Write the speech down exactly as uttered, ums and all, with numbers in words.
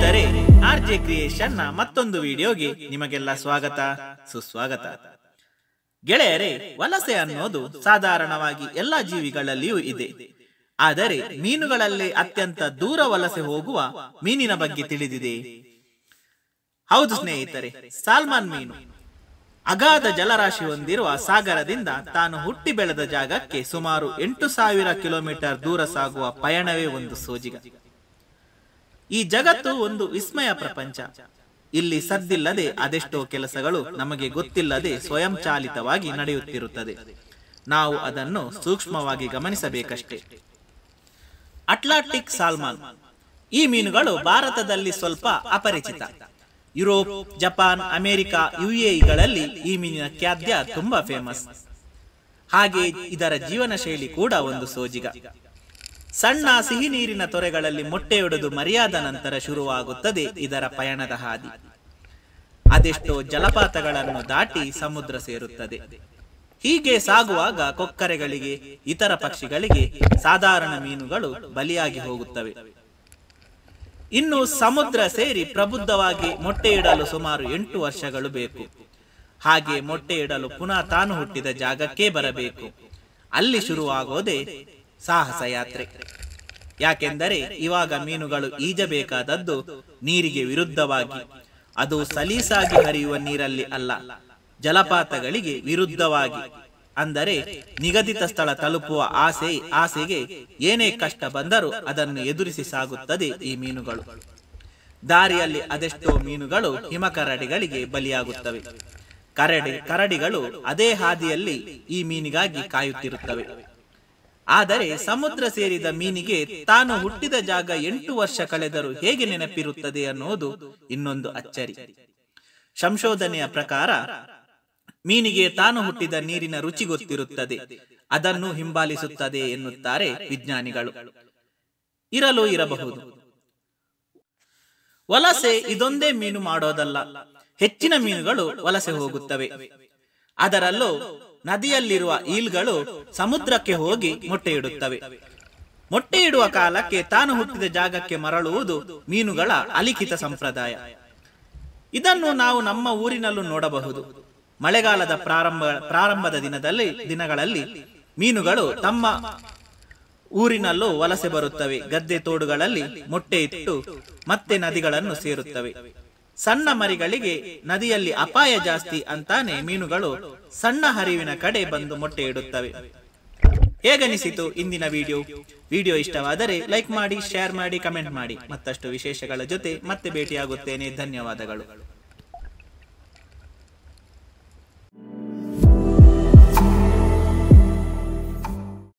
ಸ್ನೇಹಿತರೆ, R J creation ನ ಮತ್ತೊಂದು ವಿಡಿಯೋಗೆ ನಿಮಗೆಲ್ಲ ಸ್ವಾಗತ ಸುಸ್ವಾಗತ. ಗೆಳೆಯರೇ, ವಲಸೆ ಅನ್ನೋದು ಸಾಧಾರಣವಾಗಿ ಎಲ್ಲಾ ಜೀವಿಗಳಲ್ಲಿಯೂ ಇದೆ. ಆದರೆ ಮೀನುಗಳಲ್ಲಿ ಅತ್ಯಂತ ದೂರ ವಲಸೆ ಹೋಗುವ ಮೀನಿನ ಬಗ್ಗೆ ತಿಳಿದಿದೆ? ಹೌದು ಸ್ನೇಹಿತರೆ, ಸಾಲ್ಮನ್ ಮೀನು. ಅಗಾಧ ಜಲರಾಶಿ ಹೊಂದಿರುವ ಸಾಗರದಿಂದ ತಾನು ಹುಟ್ಟಿ ಬೆಳೆದ ಜಾಗಕ್ಕೆ ಸುಮಾರು ಎಂಟು ಸಾವಿರ ಕಿಲೋಮೀಟರ್ ದೂರ ಸಾಗುವ ಪಯಣವೇ ಒಂದು ಸೋಜಿಗ. ಈ ಜಗತ್ತು ಒಂದು ವಿಸ್ಮಯ ಪ್ರಪಂಚ. ಇಲ್ಲಿ ಸದ್ದಿಲ್ಲದೆ ಅದೆಷ್ಟೋ ಕೆಲಸಗಳು ನಮಗೆ ಗೊತ್ತಿಲ್ಲದೆ ಸ್ವಯಂಚಾಲಿತವಾಗಿ ನಡೆಯುತ್ತಿರುತ್ತದೆ. ನಾವು ಅದನ್ನು ಸೂಕ್ಷ್ಮವಾಗಿ ಗಮನಿಸಬೇಕಷ್ಟೇ. Atlantic salmon. ಈ ಮೀನುಗಳು ಭಾರತದಲ್ಲಿ ಸ್ವಲ್ಪ ಅಪರಿಚಿತ. ಯುರೋಪ್, ಜಪಾನ್, ಅಮೆರಿಕ, ಯುಎಇಗಳಲ್ಲಿ ಈ ಮೀನಿನ ಖಾದ್ಯ ತುಂಬಾ ಫೇಮಸ್. ಹಾಗೆ ಇದರ ಜೀವನ ಶೈಲಿ ಕೂಡ ಒಂದು ಸೋಜಿಗ. ಸಣ್ಣ ಸಿಹಿ ನೀರಿನ ತೊರೆಗಳಲ್ಲಿ ಮೊಟ್ಟೆಯೊಡೆದು ಮರಿಯಾದ ನಂತರ ಶುರುವಾಗುತ್ತದೆ ಇದರ ಪಯಣದ ಹಾದಿ. ಅದೆಷ್ಟೋ ಜಲಪಾತಗಳನ್ನು ದಾಟಿ ಸಮುದ್ರ ಸೇರುತ್ತದೆ. ಹೀಗೆ ಸಾಗುವಾಗ ಕೊಕ್ಕರೆಗಳಿಗೆ, ಇತರ ಪಕ್ಷಿಗಳಿಗೆ ಸಾಧಾರಣ ಮೀನುಗಳು ಬಲಿಯಾಗಿ ಹೋಗುತ್ತವೆ. ಇನ್ನು ಸಮುದ್ರ ಸೇರಿ ಪ್ರಬುದ್ಧವಾಗಿ ಮೊಟ್ಟೆಯಿಡಲು ಸುಮಾರು ಎಂಟು ವರ್ಷಗಳು ಬೇಕು. ಹಾಗೆ ಮೊಟ್ಟೆಯಿಡಲು ಪುನಃ ತಾನು ಹುಟ್ಟಿದ ಜಾಗಕ್ಕೆ ಬರಬೇಕು. ಅಲ್ಲಿ ಶುರುವಾಗೋದೇ ಸಾಹಸ ಯಾತ್ರೆ. ಯಾಕೆಂದರೆ ಇವಾಗ ಮೀನುಗಳು ಈಜಬೇಕಾದದ್ದು ನೀರಿಗೆ ವಿರುದ್ಧವಾಗಿ. ಅದು ಸಲೀಸಾಗಿ ಹರಿಯುವ ನೀರಲ್ಲಿ ಅಲ್ಲ, ಜಲಪಾತಗಳಿಗೆ ವಿರುದ್ಧವಾಗಿ. ಅಂದರೆ ನಿಗದಿತ ಸ್ಥಳ ತಲುಪುವ ಆಸೆ ಆಸೆಗೆ ಏನೇ ಕಷ್ಟ ಬಂದರೂ ಅದನ್ನು ಎದುರಿಸಿ ಸಾಗುತ್ತದೆ ಈ ಮೀನುಗಳು. ದಾರಿಯಲ್ಲಿ ಅದೆಷ್ಟೋ ಮೀನುಗಳು ಹಿಮಕರಡಿಗಳಿಗೆ ಬಲಿಯಾಗುತ್ತವೆ. ಕರಡಿ ಕರಡಿಗಳು ಅದೇ ಹಾದಿಯಲ್ಲಿ ಈ ಮೀನಿಗಾಗಿ ಕಾಯುತ್ತಿರುತ್ತವೆ. ಆದರೆ ಸಮುದ್ರ ಸೇರಿದ ಮೀನಿಗೆ ತಾನು ಹುಟ್ಟಿದ ಜಾಗ ಎಂಟು ವರ್ಷ ಕಳೆದರೂ ಹೇಗೆ ನೆನಪಿರುತ್ತದೆ ಅನ್ನೋದು ಇನ್ನೊಂದು ಅಚ್ಚರಿ. ಸಂಶೋಧನೆಯ ಪ್ರಕಾರ ಮೀನಿಗೆ ತಾನು ಹುಟ್ಟಿದ ನೀರಿನ ರುಚಿ ಗೊತ್ತಿರುತ್ತದೆ. ಅದನ್ನು ಹಿಂಬಾಲಿಸುತ್ತದೆ ಎನ್ನುತ್ತಾರೆ ವಿಜ್ಞಾನಿಗಳು. ಇರಲು ಇರಬಹುದು. ವಲಸೆ ಇದೊಂದೇ ಮೀನು ಮಾಡೋದಲ್ಲ, ಹೆಚ್ಚಿನ ಮೀನುಗಳು ವಲಸೆ ಹೋಗುತ್ತವೆ. ಅದರಲ್ಲೂ ನದಿಯಲ್ಲಿರುವ ಈಲ್ಗಳು ಸಮುದ್ರಕ್ಕೆ ಹೋಗಿ ಮೊಟ್ಟೆ ಇಡುತ್ತವೆ. ಮೊಟ್ಟೆ ಇಡುವ ಕಾಲಕ್ಕೆ ತಾನು ಹುಟ್ಟಿದ ಜಾಗಕ್ಕೆ ಮರಳುವುದು ಮೀನುಗಳ ಅಲಿಖಿತ ಸಂಪ್ರದಾಯ. ಇದನ್ನು ನಾವು ನಮ್ಮ ಊರಿನಲ್ಲೂ ನೋಡಬಹುದು. ಮಳೆಗಾಲದ ಪ್ರಾರಂಭ ಪ್ರಾರಂಭದ ದಿನದಲ್ಲಿ ದಿನಗಳಲ್ಲಿ ಮೀನುಗಳು ತಮ್ಮ ಊರಿನಲ್ಲೂ ವಲಸೆ ಬರುತ್ತವೆ. ಗದ್ದೆ ತೋಡುಗಳಲ್ಲಿ ಮೊಟ್ಟೆ ಇಟ್ಟು ಮತ್ತೆ ನದಿಗಳನ್ನು ಸೇರುತ್ತವೆ. ಸಣ್ಣ ಮರಿಗಳಿಗೆ ನದಿಯಲ್ಲಿ ಅಪಾಯ ಜಾಸ್ತಿ ಅಂತಾನೆ ಮೀನುಗಳು ಸಣ್ಣ ಹರಿವಿನ ಕಡೆ ಬಂದು ಮೊಟ್ಟೆ ಇಡುತ್ತವೆ. ಹೇಗನಿಸಿತು ಇಂದಿನ ವಿಡಿಯೋ? ವಿಡಿಯೋ ಇಷ್ಟವಾದರೆ ಲೈಕ್ ಮಾಡಿ, ಶೇರ್ ಮಾಡಿ, ಕಮೆಂಟ್ ಮಾಡಿ. ಮತ್ತಷ್ಟು ವಿಶೇಷಗಳ ಜೊತೆ ಮತ್ತೆ ಭೇಟಿಯಾಗುತ್ತೇನೆ. ಧನ್ಯವಾದಗಳು.